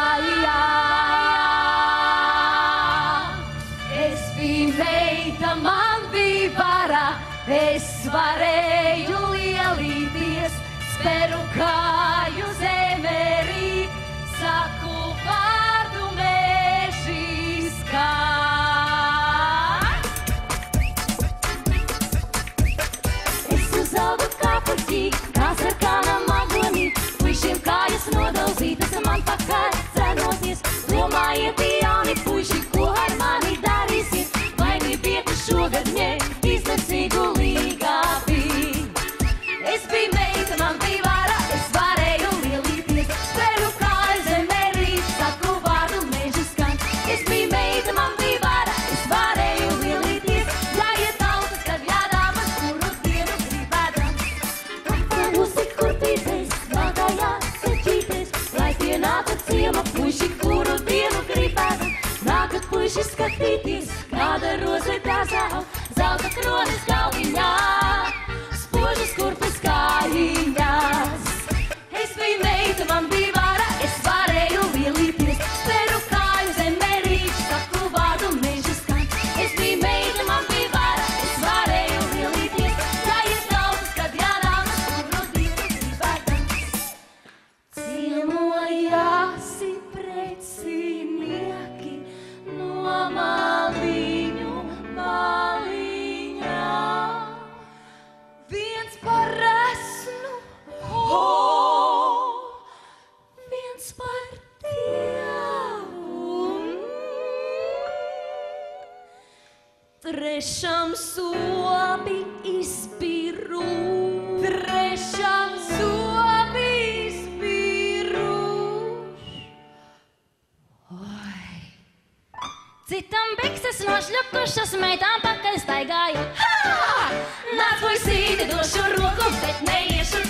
kājā. Es biju meita, man bija vara, es varēju lielīties, speru kāju zemē rīt, saku vārdu mežiskā. Es uzaugu kā puķī, kā sarkanā magonī, puišiem kājas nodauzītas, man pakaļ cenosies. Domājiet, jauni puiši, ko ar mani darīsiet, vai gribiet šogad ņemt iznācīgu līgā bija. Es biju meita, man bija vara, es varēju lielīties, speru kāju zemē rīt, saku vārdu mežiskā. Es biju meita, man bija vara, es varēju lielīties, jāiet tautas, kad jādāmas, kuru dienu gribēdams. Būsi kurpīties, nākājās seķīties, lai tie nākat ciema puiši, kuru dienu gribēdams. Nākat puiši skatīties, kāda roze dārzā, zelta kronis galviņā, spožas kurpes kājiņās. Es biju meita, man bija vara, es varēju lielīties, speru kāju zemē rīt, saku vārdu mežiskā. Es biju meita, man bija vara, es varēju lielīties, jāiet tautas, kad jādāmas, kuru dienu gribēdams. Ciemojāsi precinieki no maliņu maliņā. Viens par resnu, viens par dievu. Trešam sobi izpirūš, trešam sobi izpirūš. Citam bikses nošļukušas, meitām pakaļ staigāju. Ha! Nāc, puisīti, došu roku, bet neiešu